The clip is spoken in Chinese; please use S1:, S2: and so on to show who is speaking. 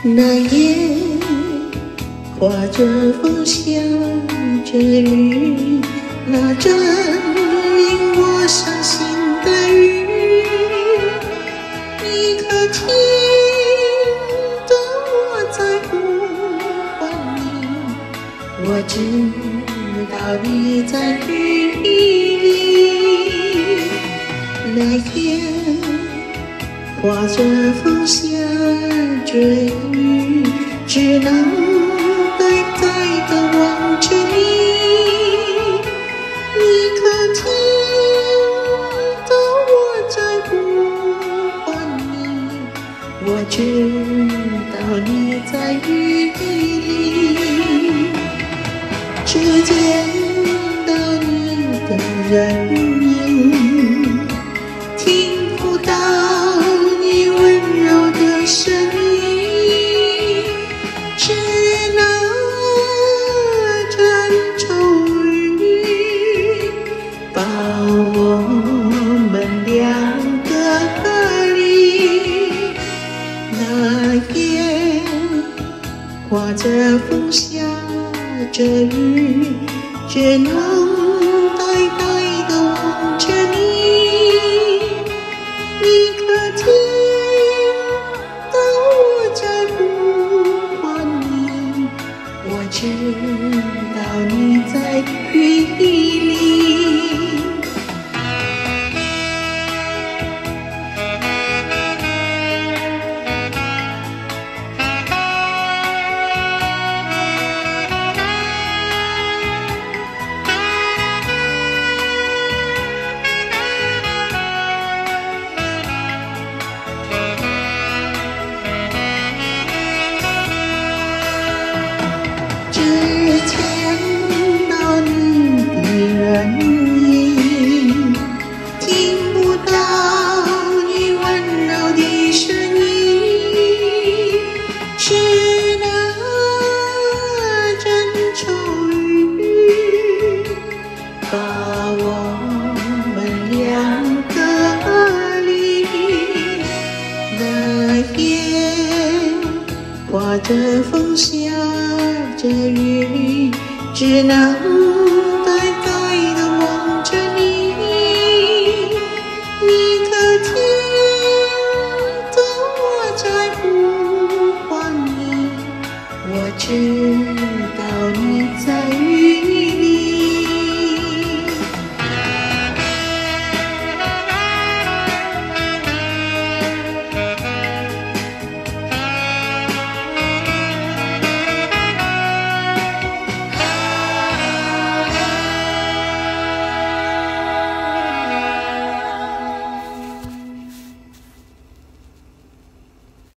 S1: 那夜刮着风，下着雨，那阵令我伤心的雨，你可听得我在呼唤你？我知道你在雨里。那夜刮着风，下着雨，只能呆呆地望着你。你可听到我在呼唤你？我知道你在雨里。只见到你的人影，听不到你温柔的声音，是那阵骤雨把我们两个隔离。那夜刮着风，下着雨，只能呆呆地望着你。你可听到我在呼唤你？我知道你在雨里。把我们两个离，那夜刮着风，下着雨，只能